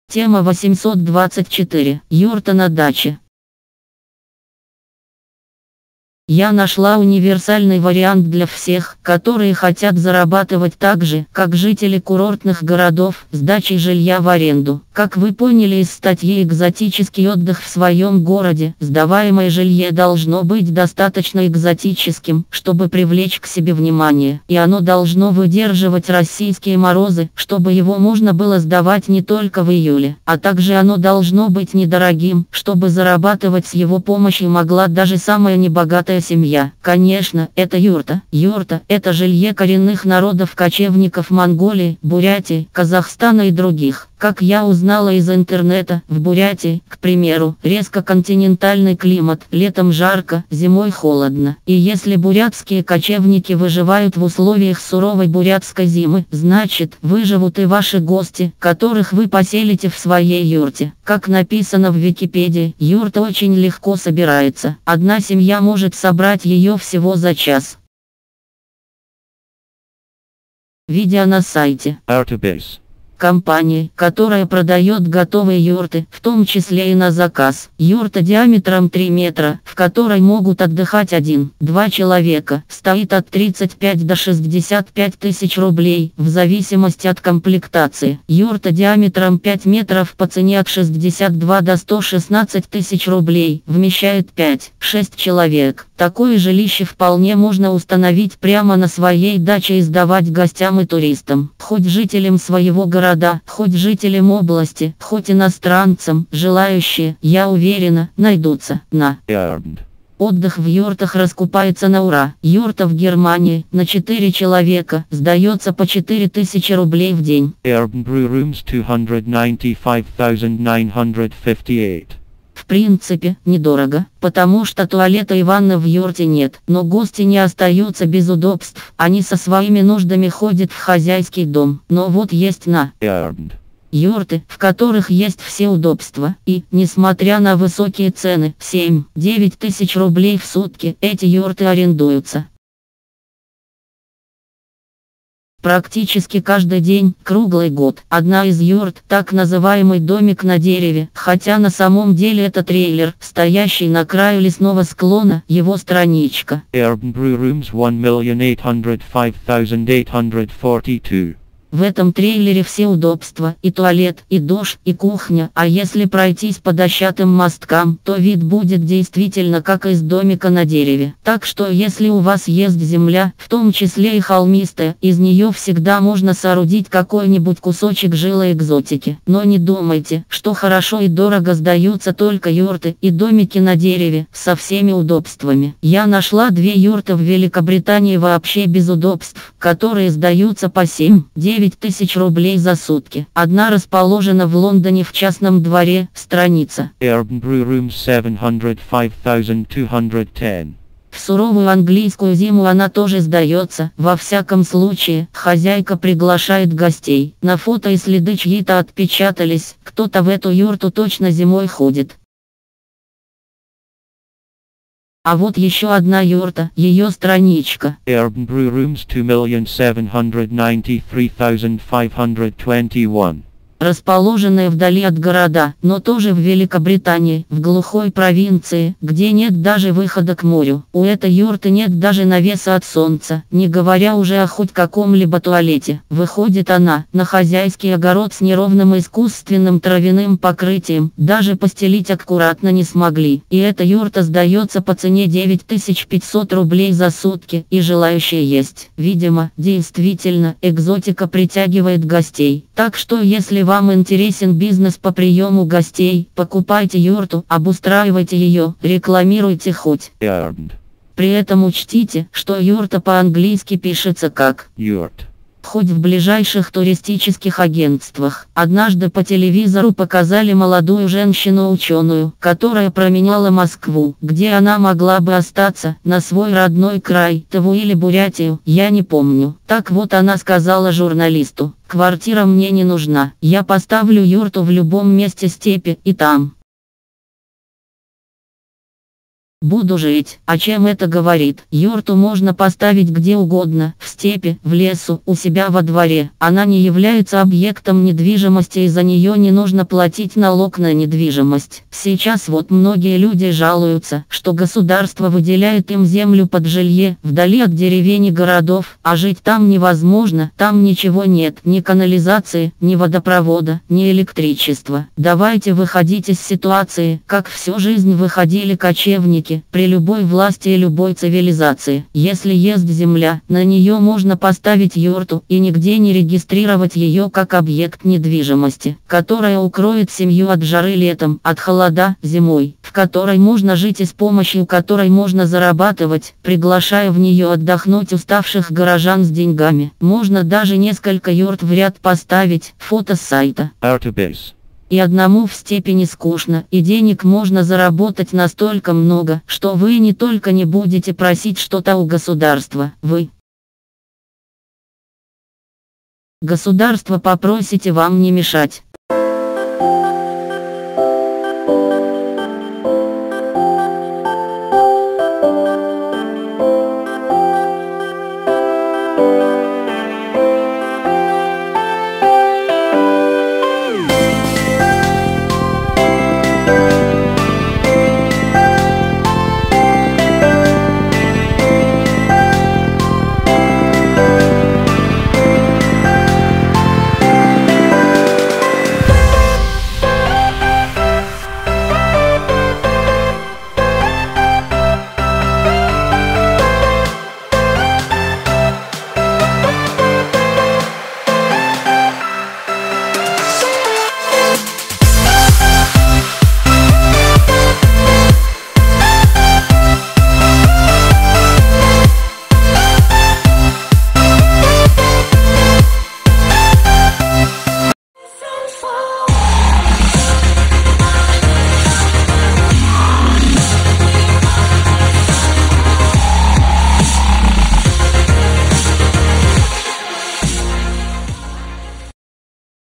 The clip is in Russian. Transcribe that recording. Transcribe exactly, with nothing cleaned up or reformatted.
Тема восемьсот двадцать четыре. Юрта на даче. Я нашла универсальный вариант для всех, которые хотят зарабатывать так же, как жители курортных городов, с дачей жилья в аренду. Как вы поняли из статьи «Экзотический отдых в своем городе», сдаваемое жилье должно быть достаточно экзотическим, чтобы привлечь к себе внимание, и оно должно выдерживать российские морозы, чтобы его можно было сдавать не только в июле, а также оно должно быть недорогим, чтобы зарабатывать с его помощью могла даже самая небогатая семья. Конечно, это юрта. Юрта – это жилье коренных народов-кочевников Монголии, Бурятии, Казахстана и других. Как я узнала из интернета, в Бурятии, к примеру, резко континентальный климат, летом жарко, зимой холодно. И если бурятские кочевники выживают в условиях суровой бурятской зимы, значит, выживут и ваши гости, которых вы поселите в своей юрте. Как написано в Википедии, юрта очень легко собирается. Одна семья может собрать ее всего за час. Видео на сайте Artibase. компании, которая продает готовые юрты, в том числе и на заказ. Юрта диаметром три метра, в которой могут отдыхать один-два человека, стоит от тридцати пяти до шестидесяти пяти тысяч рублей, в зависимости от комплектации. Юрта диаметром пять метров по цене от шестидесяти двух до ста шестнадцати тысяч рублей, вмещает пять-шесть человек. Такое жилище вполне можно установить прямо на своей даче и сдавать гостям и туристам, хоть жителям своего города, хоть жителям области, хоть иностранцам. Желающие, я уверена, найдутся. На Earned. отдых в юртах раскупается на ура. Юрта в Германии на четыре человека сдается по четыре тысячи рублей в день. Airbnb rooms two hundred ninety-five thousand nine hundred fifty-eight. В принципе, недорого, потому что туалета и ванны в юрте нет, но гости не остаются без удобств, они со своими нуждами ходят в хозяйский дом. Но вот есть на Earned. юрты, в которых есть все удобства, и, несмотря на высокие цены, семь-девять тысяч рублей в сутки, эти юрты арендуются практически каждый день, круглый год. Одна из юрт, так называемый домик на дереве, хотя на самом деле это трейлер, стоящий на краю лесного склона, его страничка. Airbnb rooms one million eight hundred five thousand eight hundred forty-two. В этом трейлере все удобства, и туалет, и душ, и кухня, а если пройтись по дощатым мосткам, то вид будет действительно как из домика на дереве. Так что если у вас есть земля, в том числе и холмистая, из нее всегда можно соорудить какой-нибудь кусочек жилой экзотики. Но не думайте, что хорошо и дорого сдаются только юрты и домики на дереве, со всеми удобствами. Я нашла две юрты в Великобритании вообще без удобств, которые сдаются по семь-девять тысяч рублей за сутки. Одна расположена в Лондоне в частном дворе, страница. Airbnb rooms seven hundred five thousand two hundred ten. В суровую английскую зиму она тоже сдается. Во всяком случае, хозяйка приглашает гостей. На фото и следы чьи-то отпечатались, кто-то в эту юрту точно зимой ходит. А вот еще одна юрта, ее страничка. Airbnb rooms two million seven hundred ninety-three thousand five hundred twenty-one. Расположенная вдали от города, но тоже в Великобритании, в глухой провинции, где нет даже выхода к морю. У этой юрты нет даже навеса от солнца, не говоря уже о хоть каком-либо туалете. Выходит она на хозяйский огород с неровным искусственным травяным покрытием, даже постелить аккуратно не смогли. И эта юрта сдается по цене девять тысяч пятьсот рублей за сутки, и желающие есть. Видимо, действительно, экзотика притягивает гостей. Так что если вам интересен бизнес по приему гостей, покупайте юрту, обустраивайте ее, рекламируйте хоть. Earned. При этом учтите, что юрта по-английски пишется как Yurt. хоть в ближайших туристических агентствах. Однажды по телевизору показали молодую женщину-ученую, которая променяла Москву, где она могла бы остаться, на свой родной край, Тыву или Бурятию, я не помню. Так вот она сказала журналисту: «Квартира мне не нужна, я поставлю юрту в любом месте степи, и там». Буду жить. О чем это говорит? Юрту можно поставить где угодно, в степи, в лесу, у себя во дворе. Она не является объектом недвижимости, и за нее не нужно платить налог на недвижимость. Сейчас вот многие люди жалуются, что государство выделяет им землю под жилье, вдали от деревень и городов, а жить там невозможно, там ничего нет, ни канализации, ни водопровода, ни электричества. Давайте выходить из ситуации, как всю жизнь выходили кочевники, при любой власти и любой цивилизации. Если есть земля, на нее можно поставить юрту и нигде не регистрировать ее как объект недвижимости, которая укроет семью от жары летом, от холода зимой, в которой можно жить и с помощью которой можно зарабатывать, приглашая в нее отдохнуть уставших горожан с деньгами. Можно даже несколько юрт в ряд поставить, фото с сайта. Artubis. И одному в степени скучно, и денег можно заработать настолько много, что вы не только не будете просить что-то у государства, вы государство попросите вам не мешать.